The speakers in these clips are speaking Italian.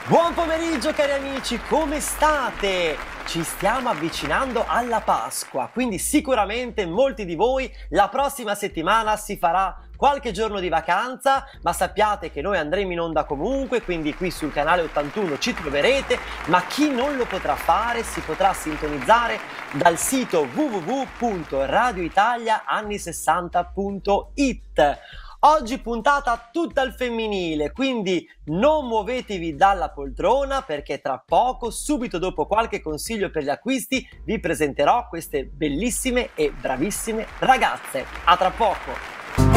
Buon pomeriggio cari amici, come state? Ci stiamo avvicinando alla Pasqua, quindi sicuramente molti di voi la prossima settimana si farà qualche giorno di vacanza, ma sappiate che noi andremo in onda comunque, quindi qui sul canale 81 ci troverete, ma chi non lo potrà fare si potrà sintonizzare dal sito www.radioitaliaanni60.it. Oggi puntata tutta al femminile, quindi non muovetevi dalla poltrona perché tra poco, subito dopo qualche consiglio per gli acquisti, vi presenterò queste bellissime e bravissime ragazze. A tra poco!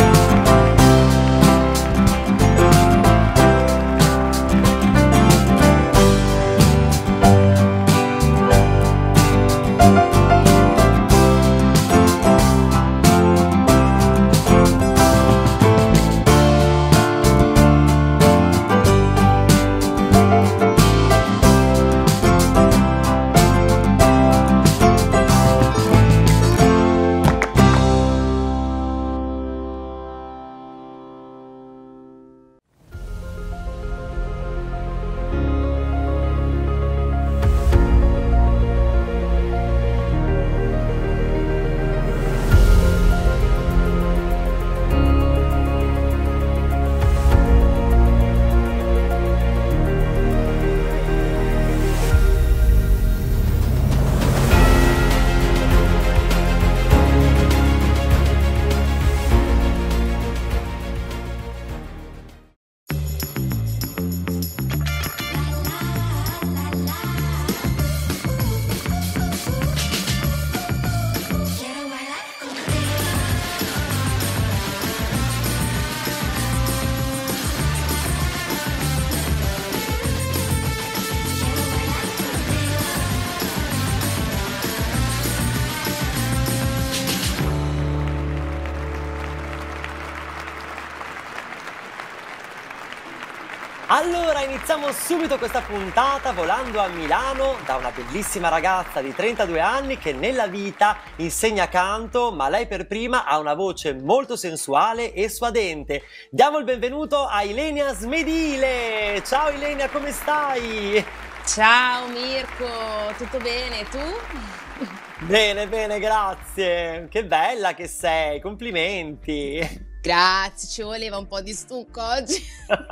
Allora iniziamo subito questa puntata volando a Milano da una bellissima ragazza di 32 anni che nella vita insegna canto, ma lei per prima ha una voce molto sensuale e suadente. Diamo il benvenuto a Ilenia Smedile! Ciao Ilenia, come stai? Ciao Mirko, tutto bene? Tu? Bene, bene, grazie! Che bella che sei, complimenti! Grazie, ci voleva un po' di stucco oggi.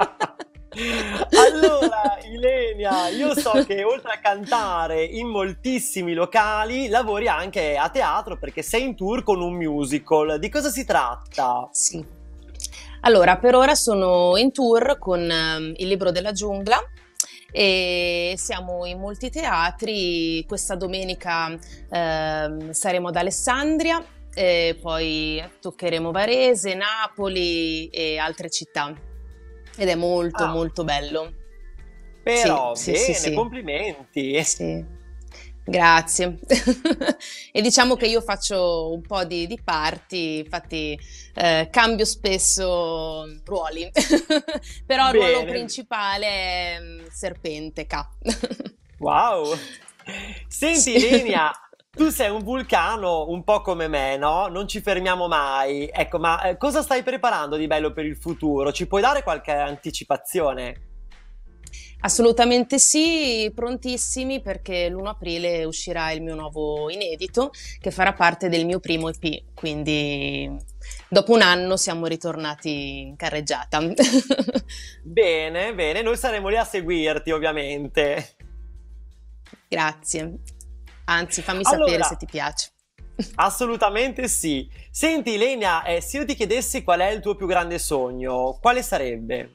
Allora, Ilenia, io so che oltre a cantare in moltissimi locali, lavori anche a teatro perché sei in tour con un musical. Di cosa si tratta? Sì. Allora, per ora sono in tour con Il libro della giungla e siamo in molti teatri. Questa domenica saremo ad Alessandria, e poi toccheremo Varese, Napoli e altre città. Ed è molto Ah, molto bello. Sì, però sì, sì, bene, sì. complimenti. Sì, grazie. E diciamo che io faccio un po' di parti, infatti cambio spesso ruoli, però il ruolo Bene, principale è Serpente K. wow. Senti, Sì. Ilenia, tu sei un vulcano un po' come me, no? Non ci fermiamo mai. Ecco, ma cosa stai preparando di bello per il futuro? Ci puoi dare qualche anticipazione? Assolutamente sì, prontissimi perché l'1 aprile uscirà il mio nuovo inedito che farà parte del mio primo EP, quindi dopo un anno siamo ritornati in carreggiata. Bene, bene, noi saremo lì a seguirti, ovviamente. Grazie, anzi fammi sapere se Allora, ti piace. assolutamente sì. Senti, Ilenia, se io ti chiedessi qual è il tuo più grande sogno, quale sarebbe?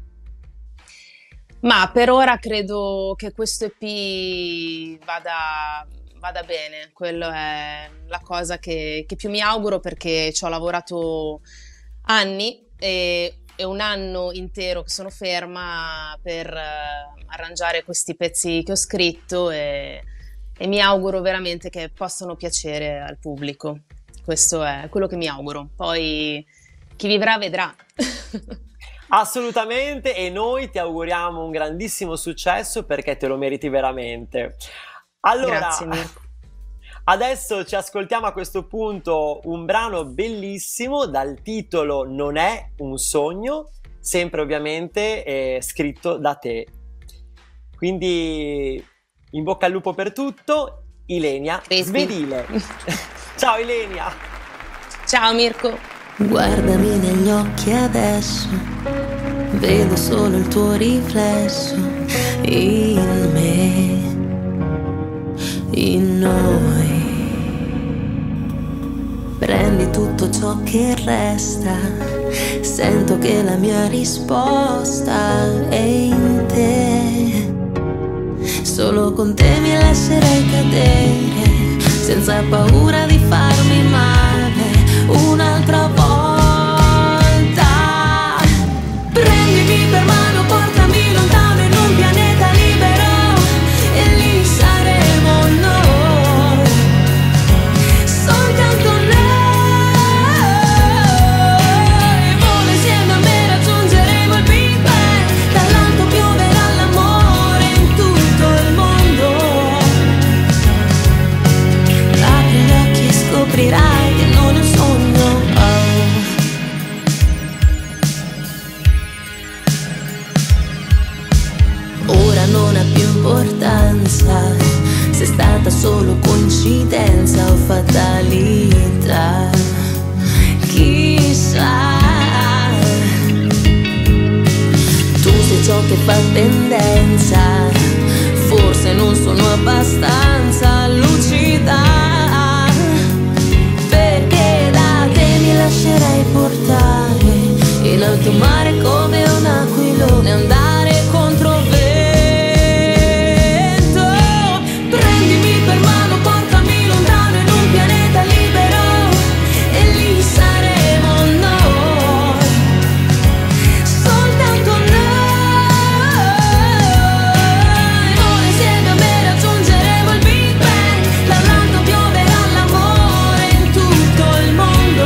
Ma per ora credo che questo EP vada bene, quello è la cosa che più mi auguro perché ci ho lavorato anni e è un anno intero che sono ferma per arrangiare questi pezzi che ho scritto e mi auguro veramente che possano piacere al pubblico. Questo è quello che mi auguro. Poi chi vivrà vedrà. Assolutamente, e noi ti auguriamo un grandissimo successo perché te lo meriti veramente. Allora, Grazie Mirko. adesso ci ascoltiamo a questo punto un brano bellissimo dal titolo Non è un sogno, sempre ovviamente scritto da te. Quindi in bocca al lupo per tutto, Ilenia Svedile. Ciao Ilenia. Ciao Mirko. Guardami negli occhi adesso, vedo solo il tuo riflesso in me, in noi. Prendi tutto ciò che resta, sento che la mia risposta è in te. Solo con te mi lascerei cadere, senza paura di farmi male un'altra volta. Prendimi per mano, portami lontano in un pianeta libero, e lì saremo noi, soltanto noi. Vola insieme a me, raggiungeremo il Big Bang, dall'alto pioverà l'amore in tutto il mondo. Apri gli occhi e scoprirai che non è un sogno. Ora non ha più importanza se è stata solo coincidenza o fatalità. Chissà, tu sei ciò che fa tendenza, forse non sono abbastanza lucida, perché da te mi lascerei portare in alto mare come un aquilone, andare contro vento. Prendimi per mano, portami lontano in un pianeta libero, e lì saremo noi, soltanto noi. Vola insieme a me, raggiungeremo il Big Bang, dall'alto pioverà l'amore in tutto il mondo.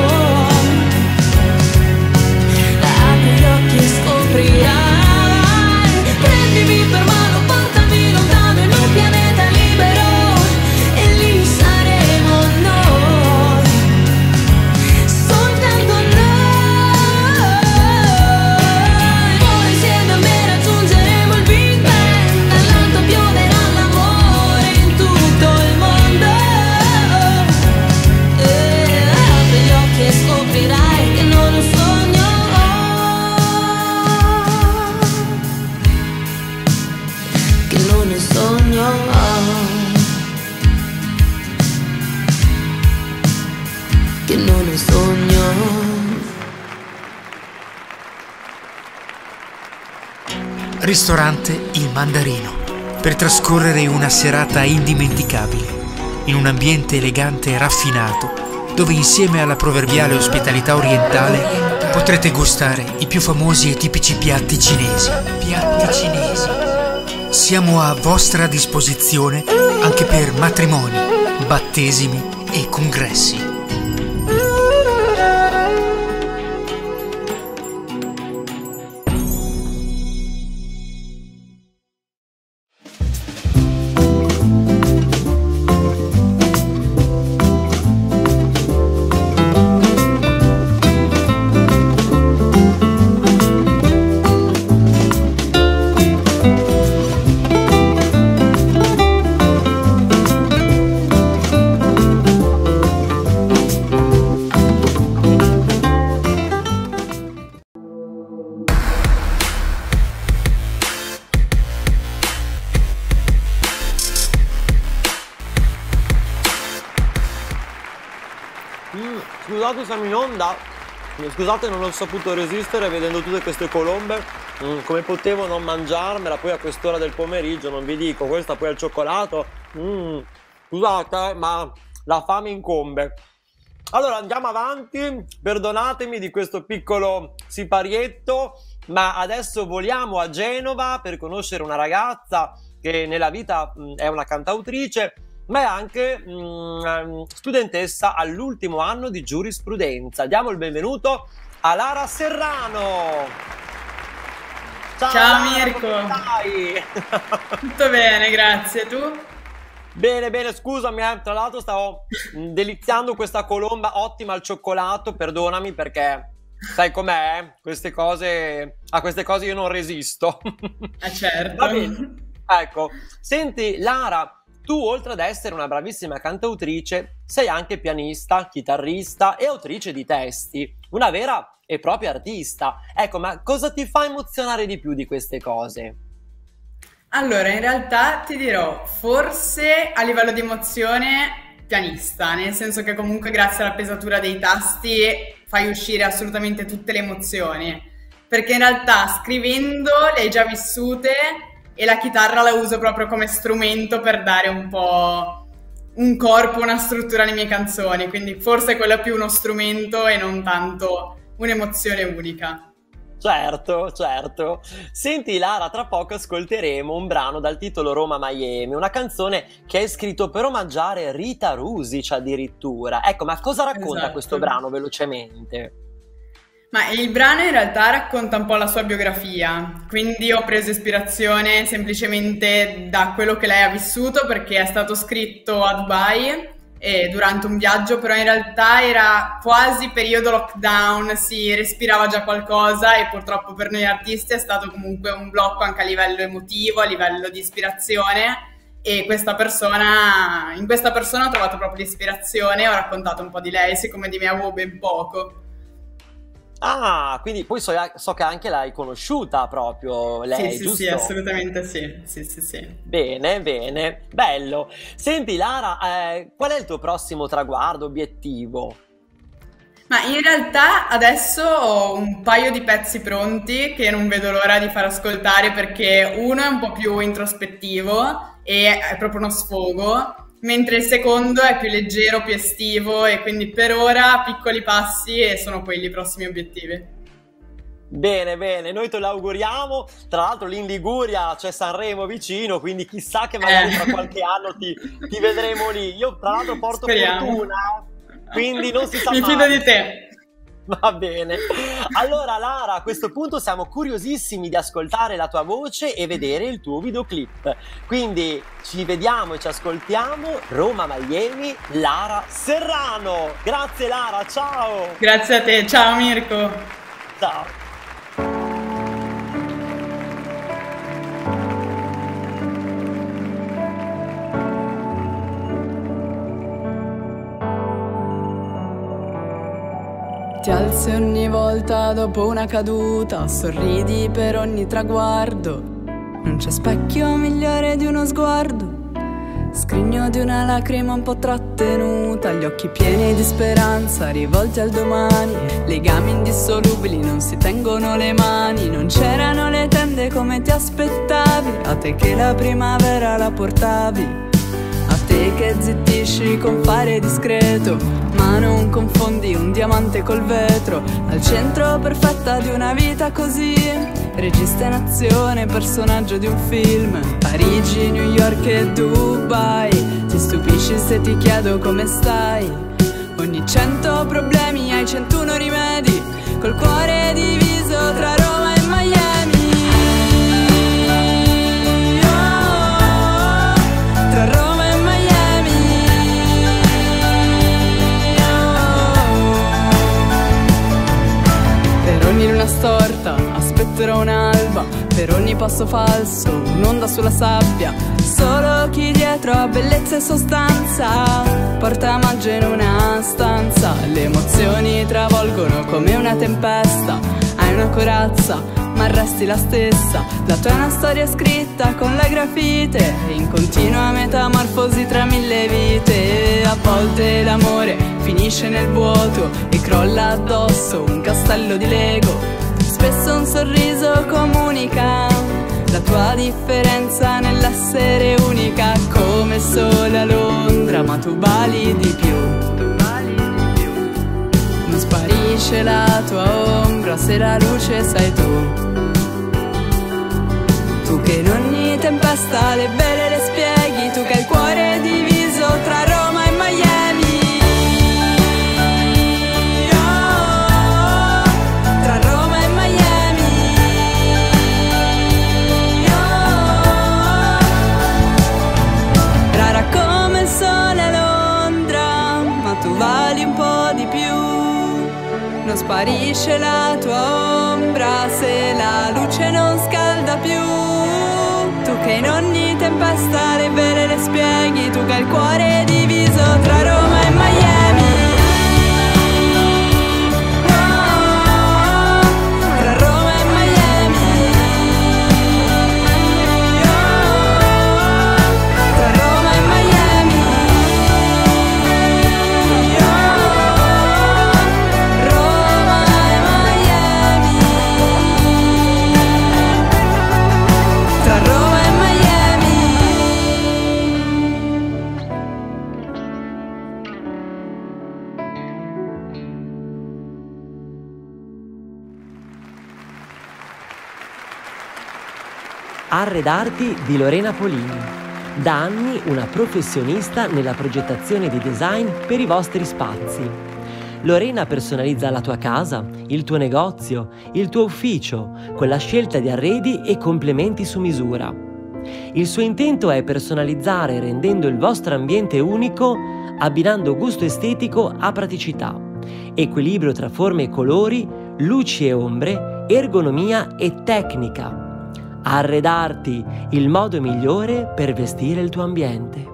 Apri gli occhi e scoprirai. Prendimi per mano, portami lontano in un pianeta libero, e lì saremo noi, soltanto noi. Vola insieme a me, raggiungeremo il Big Bang, dall'alto pioverà l'amore in tutto il mondo. Apri gli occhi e scoprirai che non è un sogno, che non è un sogno, che non è un sogno. Ristorante Il Mandarino, per trascorrere una serata indimenticabile, in un ambiente elegante e raffinato, dove insieme alla proverbiale ospitalità orientale potrete gustare i più famosi e tipici piatti cinesi. Piatti cinesi. Siamo a vostra disposizione anche per matrimoni, battesimi e congressi. Scusate, siamo in onda. Scusate, non ho saputo resistere vedendo tutte queste colombe. Come potevo non mangiarmela poi a quest'ora del pomeriggio, non vi dico. Questa poi al cioccolato. Scusate, ma la fame incombe. Allora andiamo avanti. Perdonatemi di questo piccolo siparietto, ma adesso voliamo a Genova per conoscere una ragazza che nella vita è una cantautrice, ma è anche studentessa all'ultimo anno di giurisprudenza. Diamo il benvenuto a Lara Serrano. Ciao Lara, Mirko, come stai? tutto bene, grazie. Tu? Bene, bene, scusami, tra l'altro stavo deliziando questa colomba ottima al cioccolato, perdonami perché sai com'è, a queste cose io non resisto. Certo. Va bene. Ecco, senti Lara, tu oltre ad essere una bravissima cantautrice, sei anche pianista, chitarrista e autrice di testi, una vera e propria artista. Ecco, ma cosa ti fa emozionare di più di queste cose? Allora, in realtà ti dirò, forse a livello di emozione, pianista, nel senso che comunque grazie alla pesatura dei tasti fai uscire assolutamente tutte le emozioni, perché in realtà scrivendo le hai già vissute e la chitarra la uso proprio come strumento per dare un po' un corpo, una struttura alle mie canzoni, quindi forse quello è più uno strumento e non tanto un'emozione unica. Certo, certo. Senti Lara, tra poco ascolteremo un brano dal titolo Roma Miami, una canzone che hai scritto per omaggiare Rita Rusic addirittura. Ecco, ma cosa racconta Esatto. questo brano velocemente? Ma il brano in realtà racconta un po' la sua biografia, quindi ho preso ispirazione semplicemente da quello che lei ha vissuto perché è stato scritto a Dubai durante un viaggio, però in realtà era quasi periodo lockdown, si respirava già qualcosa e purtroppo per noi artisti è stato comunque un blocco anche a livello emotivo, a livello di ispirazione e in questa persona ho trovato proprio l'ispirazione e ho raccontato un po' di lei, siccome di me avevo ben poco. Ah, quindi poi so che anche l'hai conosciuta proprio lei, Sì, giusto? assolutamente sì, sì. Bene, bene, bello. Senti Lara, qual è il tuo prossimo traguardo, obiettivo? Ma in realtà adesso ho un paio di pezzi pronti che non vedo l'ora di far ascoltare perché uno è un po' più introspettivo e è proprio uno sfogo, mentre il secondo è più leggero, più estivo e quindi per ora piccoli passi e sono quelli i prossimi obiettivi. Bene, bene, noi te lo auguriamo. Tra l'altro lì in Liguria c'è Sanremo vicino, quindi chissà che magari tra qualche anno ti vedremo lì. Io tra l'altro porto Speriamo. fortuna, quindi non si sa Mi mai. fido di te. Va bene. Allora Lara, a questo punto siamo curiosissimi di ascoltare la tua voce e vedere il tuo videoclip. Quindi ci vediamo e ci ascoltiamo. Roma Miami, Lara Serrano. Grazie Lara, ciao. Grazie a te, ciao Mirko. Ciao. Ti alzi ogni volta dopo una caduta, sorridi per ogni traguardo. Non c'è specchio migliore di uno sguardo, scrigno di una lacrima un po' trattenuta, gli occhi pieni di speranza rivolti al domani, legami indissolubili, non si tengono le mani, non c'erano le tende come ti aspettavi, a te che la primavera la portavi. A te che zittisci con fare discreto, ma non confondi un diamante col vetro. Al centro perfetta di una vita così, regista in azione, personaggio di un film. Parigi, New York e Dubai, ti stupisci se ti chiedo come stai. Ogni 100 problemi hai 101 rimedi, col cuore diviso tra Roma e Miami. Tra Roma e Miami, per ogni luna storta aspetterò un'alba, per ogni passo falso un'onda sulla sabbia. Solo chi dietro ha bellezza e sostanza porta magia in una stanza. Le emozioni travolgono come una tempesta, hai una corazza ma resti la stessa. La tua è una storia scritta con la grafite, in continua metamorfosi tra mille vite. A volte l'amore finisce nel vuoto e crolla addosso un castello di Lego. Spesso un sorriso comunica la tua differenza nell'essere unica, come sole a Londra, ma tu vali di più. Non sparisce la tua ombra se la luce sei tu. Tu che in ogni tempesta le vele le spieghi, tu che hai il cuore diviso tra Roma e Miami. Oh, tra Roma e Miami. Oh, rara come il sole a Londra, ma tu vali un po' di più. Non sparisce la tua ombra se la luce non scalda più. Tu che in ogni lascia il cuore diviso tra Roma e Miami. Tra Roma e Miami. Tra Roma e Miami. Roma e Miami. Tra Roma e Miami. Arredarti di Lorena Polini. Da anni una professionista nella progettazione di design per i vostri spazi. Lorena personalizza la tua casa, il tuo negozio, il tuo ufficio, con la scelta di arredi e complementi su misura. Il suo intento è personalizzare rendendo il vostro ambiente unico, abbinando gusto estetico a praticità, equilibrio tra forme e colori, luci e ombre, ergonomia e tecnica. Arredarti, il modo migliore per vestire il tuo ambiente.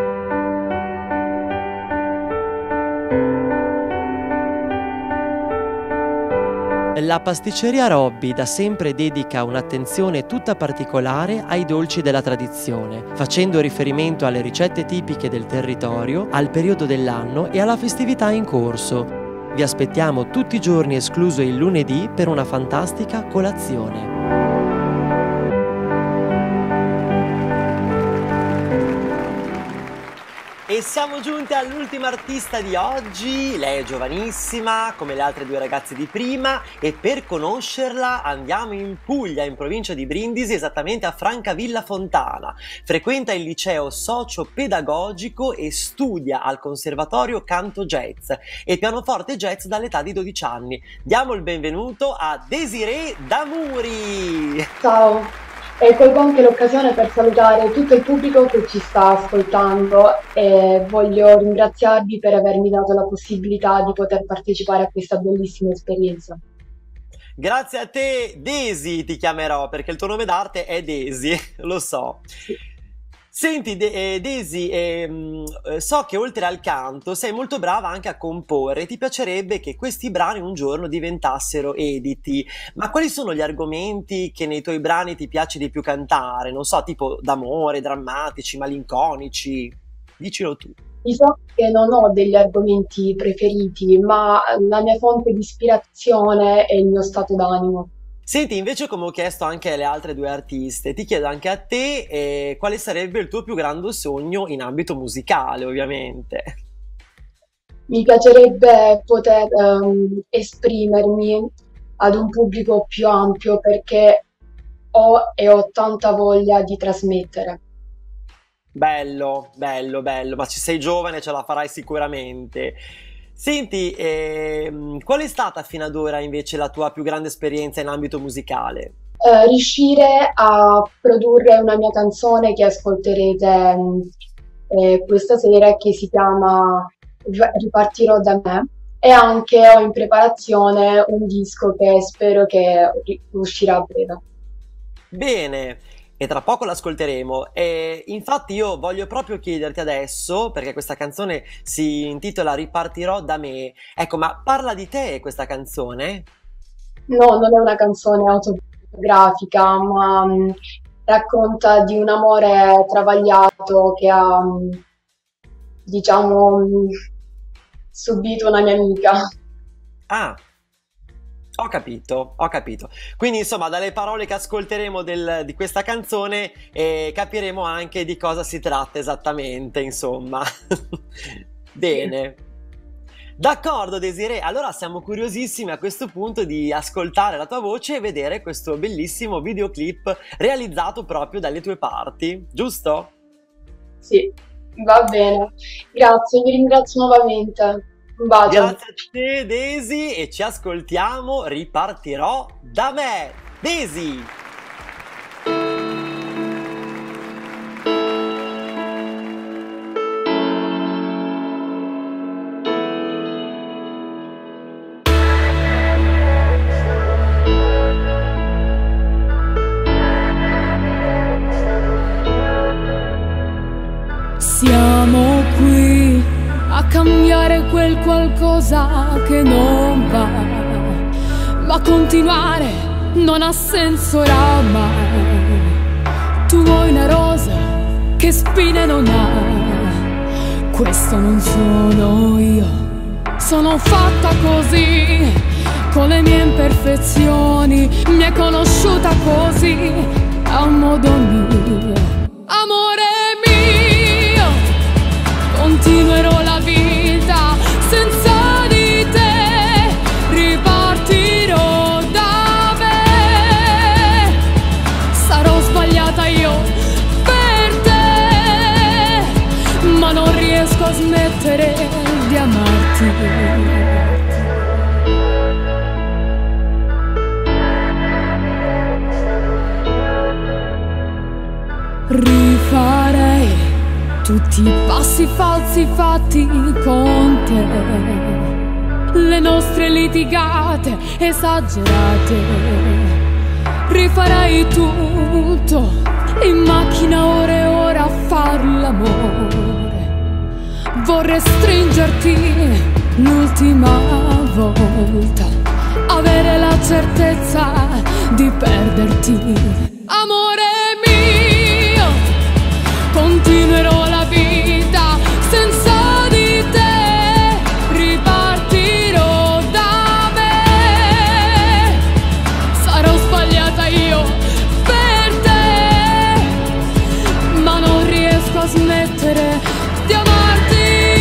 La pasticceria Robby da sempre dedica un'attenzione tutta particolare ai dolci della tradizione, facendo riferimento alle ricette tipiche del territorio, al periodo dell'anno e alla festività in corso. Vi aspettiamo tutti i giorni, escluso il lunedì, per una fantastica colazione. E siamo giunti all'ultima artista di oggi. Lei è giovanissima come le altre due ragazze di prima e per conoscerla andiamo in Puglia, in provincia di Brindisi, esattamente a Francavilla Fontana. Frequenta il liceo socio-pedagogico e studia al conservatorio canto jazz e pianoforte jazz dall'età di 12 anni. Diamo il benvenuto a Desiree Damuri. Ciao, e colgo anche l'occasione per salutare tutto il pubblico che ci sta ascoltando e voglio ringraziarvi per avermi dato la possibilità di poter partecipare a questa bellissima esperienza. Grazie a te, Desi ti chiamerò perché il tuo nome d'arte è Desi, lo so. Sì. Senti, Desi, so che oltre al canto sei molto brava anche a comporre. Ti piacerebbe che questi brani un giorno diventassero editi, ma quali sono gli argomenti che nei tuoi brani ti piace di più cantare? Non so, tipo d'amore, drammatici, malinconici? Dicelo tu. Diciamo che non ho degli argomenti preferiti, ma la mia fonte di ispirazione è il mio stato d'animo. Senti, invece come ho chiesto anche alle altre due artiste, ti chiedo anche a te quale sarebbe il tuo più grande sogno in ambito musicale, ovviamente. Mi piacerebbe poter esprimermi ad un pubblico più ampio perché ho tanta voglia di trasmettere. Bello, bello, bello, ma ci sei giovane, ce la farai sicuramente. Senti, qual è stata fino ad ora invece la tua più grande esperienza in ambito musicale? Riuscire a produrre una mia canzone che ascolterete questa sera, che si chiama Ripartirò da me, e anche ho in preparazione un disco che spero che uscirà a breve. Bene, e tra poco l'ascolteremo. E infatti io voglio proprio chiederti adesso, perché questa canzone si intitola Ripartirò da me. Ecco, ma parla di te questa canzone? No, non è una canzone autobiografica, ma racconta di un amore travagliato che ha, diciamo, subito una mia amica. Ah, ho capito, ho capito. Quindi insomma dalle parole che ascolteremo di questa canzone capiremo anche di cosa si tratta esattamente, insomma. Bene. D'accordo Desiree, allora siamo curiosissimi a questo punto di ascoltare la tua voce e vedere questo bellissimo videoclip realizzato proprio dalle tue parti, giusto? Sì, va bene. Grazie, vi ringrazio nuovamente. Un bacio. Grazie a te Desi e ci ascoltiamo Ripartirò da me. Desi! Siamo cambiare quel qualcosa che non va, ma continuare non ha senso oramai. Tu vuoi una rosa che spine non ha, questo non sono io, sono fatta così, con le mie imperfezioni, mi è conosciuta così, a un modo mio. Amore mio, continuerò la vita senza di te, ripartirò da me, sarò sbagliata io per te, ma non riesco a smettere di amarti. Rifarei tutti i passi falsi fatti con te, le nostre litigate esagerate. Rifarei tutto in macchina ore e ore a far l'amore. Vorrei stringerti l'ultima volta, avere la certezza di perderti. Amore mio, continuerò la vita senza di te, ripartirò da me, sarò sbagliata io per te, ma non riesco a smettere di amarti.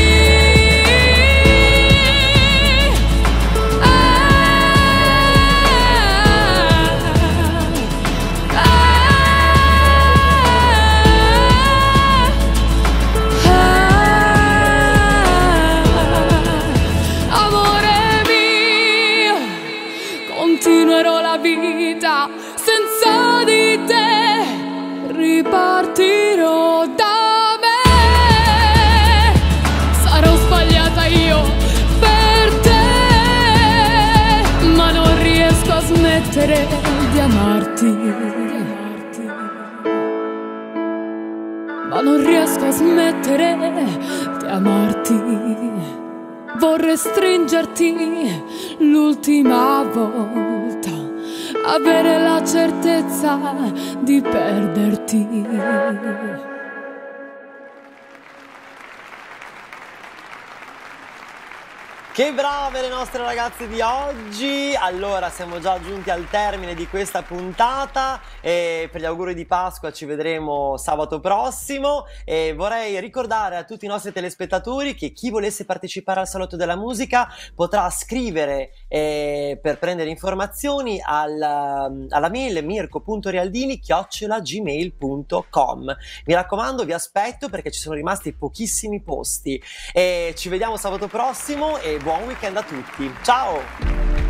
Continuerò la vita senza di te, ripartirò da me, sarò sbagliata io per te, ma non riesco a smettere di amarti, ma non riesco a smettere di amarti. Vorrei stringerti l'ultima volta, avere la certezza di perderti. Che brave le nostre ragazze di oggi! Allora, siamo già giunti al termine di questa puntata e per gli auguri di Pasqua ci vedremo sabato prossimo e vorrei ricordare a tutti i nostri telespettatori che chi volesse partecipare al Salotto della Musica potrà scrivere per prendere informazioni alla mail mirko.rialdini@gmail.com. Mi raccomando, vi aspetto perché ci sono rimasti pochissimi posti e ci vediamo sabato prossimo e buon weekend a tutti. Ciao!